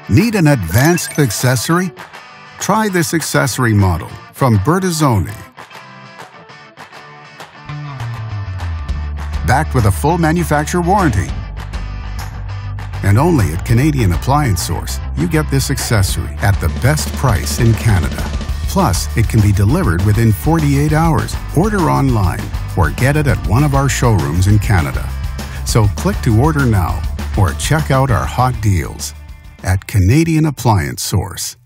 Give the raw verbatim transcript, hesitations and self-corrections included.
Need an advanced accessory? Try this accessory model from Bertazzoni. Backed with a full manufacturer warranty. And only at Canadian Appliance Source, you get this accessory at the best price in Canada. Plus, it can be delivered within forty-eight hours. Order online or get it at one of our showrooms in Canada. So click to order now or check out our hot deals at Canadian Appliance Source.